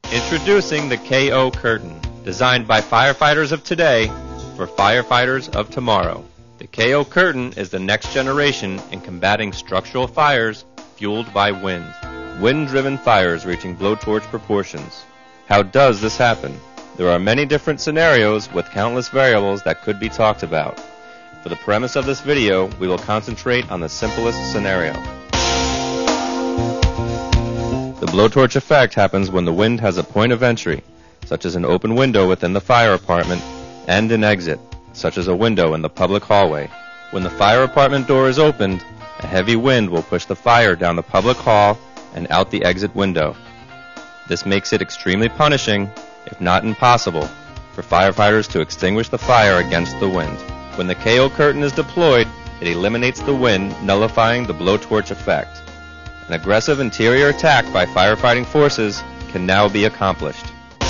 Introducing the KO curtain, designed by firefighters of today for firefighters of tomorrow. The KO curtain is the next generation in combating structural fires fueled by wind. Wind-driven fires reaching blowtorch proportions. How does this happen? There are many different scenarios with countless variables that could be talked about. For the premise of this video, we will concentrate on the simplest scenario. The blowtorch effect happens when the wind has a point of entry, such as an open window within the fire apartment, and an exit, such as a window in the public hallway. When the fire apartment door is opened, a heavy wind will push the fire down the public hall and out the exit window. This makes it extremely punishing, if not impossible, for firefighters to extinguish the fire against the wind. When the KO curtain is deployed, it eliminates the wind, nullifying the blowtorch effect. An aggressive interior attack by firefighting forces can now be accomplished.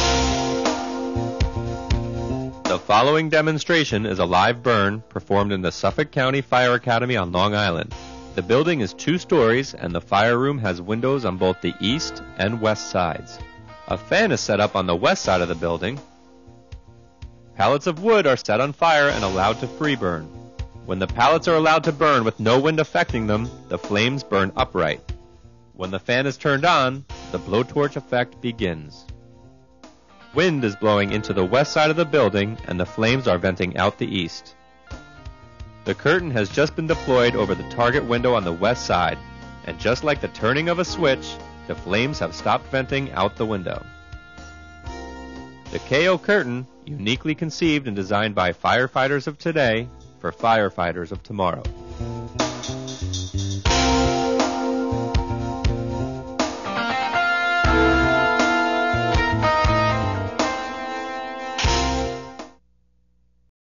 The following demonstration is a live burn performed in the Suffolk County Fire Academy on Long Island. The building is 2 stories and the fire room has windows on both the east and west sides. A fan is set up on the west side of the building. Pallets of wood are set on fire and allowed to free burn. When the pallets are allowed to burn with no wind affecting them, the flames burn upright. When the fan is turned on, the blowtorch effect begins. Wind is blowing into the west side of the building and the flames are venting out the east. The curtain has just been deployed over the target window on the west side, and just like the turning of a switch, the flames have stopped venting out the window. The KO curtain, uniquely conceived and designed by firefighters of today for firefighters of tomorrow.